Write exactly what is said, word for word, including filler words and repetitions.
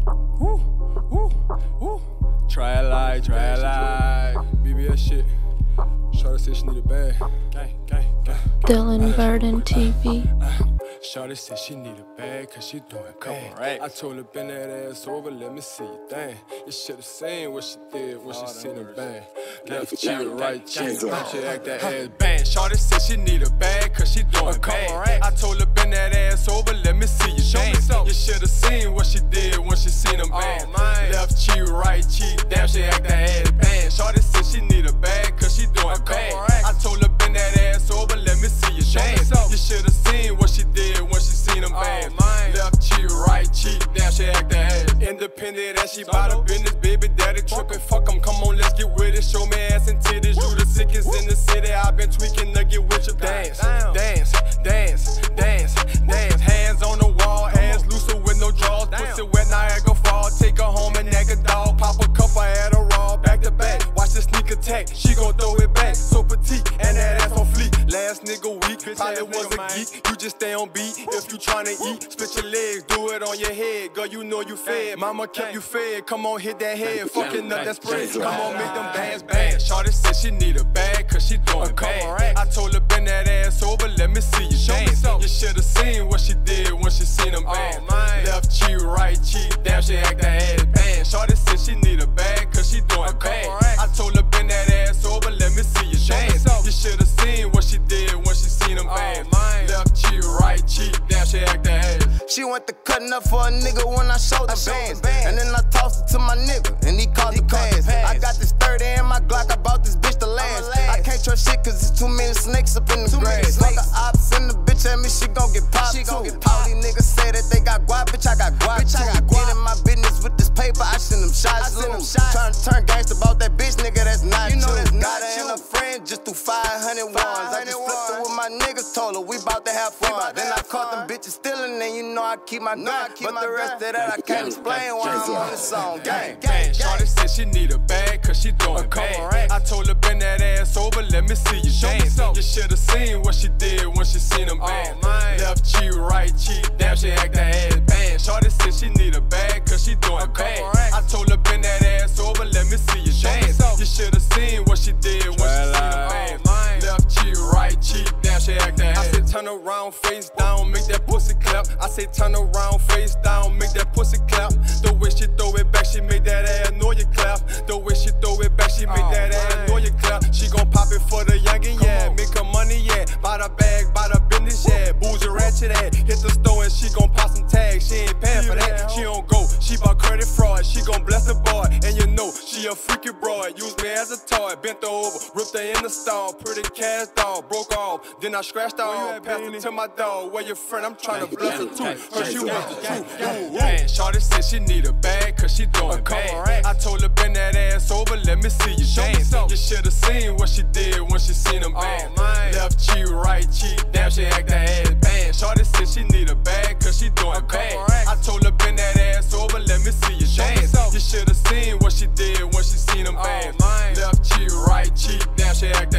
Woo, woo, woo. Try it live, try it live. B B S shit. Shorty said she need a bag. Gang, gang, gang. Dylan Burden T V. Shorty said she need a bag cause she doing bad. Right. I told her bend that ass over, let me see you thing. You should've seen what she did when she seen her bang. Left cheek, right cheek, she act that ass bang. Shorty said she need a bag cause she doing bad. I told her bend that ass over, let me see you bang. You should've seen what she did when she seen them bang. Left cheek, right cheek, damn she act that ass bang. Shorty said she need a bag cause she doing bad. I told her bend that ass over, let me see you bang. You should've seen what she did when she seen them bang. Left cheek, right cheek, damn she act that ass. Independent as she bout her business, baby daddy trippin'. Fuck 'em, come on, let's get with it. Show me ass and titties, you the sickest in the city. I've been tweaking to get with you. Dance, dance, dance, dance, dance. Hands on the wall, ass looser with no drawers. Pussy wet, Niagara Fall. Take her home and nag a dog. Pop a cup, I had a raw, back to back. Watch the sneak attack, she gon' throw it back. So petite, and that ass on fleek. Last nigga weak, probably was a geek. You just stay on beat if you tryna eat. Split your legs, do it on your head. Girl, you know you fed. Mama kept you fed. Come on, hit that head. Fucking up that spread. Come on, make them bands bang. Shorty said she need a bag cause she doing bad. I told her bend that ass over, let me see you dance. You should've seen what she did when she seen them bang. Left cheek, right cheek, damn she act that ass bang. Shorty said she need a bag cause she doing bad. I told her bend that ass over, let me see you dance. You should've seen what she did when she seen them bang. Left cheek, right cheek, damn she act that ass. She went to cutting up for a nigga when I showed the bands. And then I tossed it to my nigga, and he caught the pass. I got this thirty in my Glock, I bought this bitch to last. I can't trust shit cause there's too many snakes up in the grass. Like the ops and the bitch at me, she gon' get popped too. All these niggas say that they got guap, bitch, I got guap too. Get in my business with this paper, I send them shots too. Trying to turn gangsta about that bitch, nigga, that's not you. Got her and her friend just through five hundred ones. I just flipped her with my niggas, told her we bout to have fun. Then I caught them bitches stealing, and you know I keep my gun. But the rest of that I can't explain why I'm on this song. Gang, gang, Shorty said she need a bag cause she doing bad. I told her bend that ass over, let me see you dance. You should've seen what she did when she seen them bang. Left cheek, right cheek, damn she act that ass bang. Shorty said she need a bag cause she doing bad. I told her bend that ass over, let me see you dance. You should've seen what she did when she seen them bang. Left cheek, right cheek, damn she act that ass. I said turn around, face down, make that pussy clap. I say turn around, face down, make that pussy clap. The way she throw it back, she make that ass know you clap. The way she throw it back, she make that ass know you clap. She gon' pop it for the youngin', yeah. Make her money, yeah. Buy the bag, buy the business, yeah. Booze ratchet at. Hit the store and she gon' pop some tags. She ain't paying for that. She don't go. She bout credit fraud. She gon' bless the boy. And you know she a freaky broad. Use me as a toy. Bent her over, ripped her in the stall. Pretty cash dog, broke off. Then I scratched off. Passed it to my dog. Where your friend? I'm trying to bless her too. Her she was the truth. Shorty said she need a bag cause she doing bad. I told her bend that ass over, let me see you dance. You should've seen what she did when she seen them bang. Left cheek, right cheek, damn she act that ass bang. Shorty said she need a bag cause she doing bad. I told her bend that ass over, let me see you dance. You should've seen what she did when she seen them bang. Left cheek, right cheek, damn she act that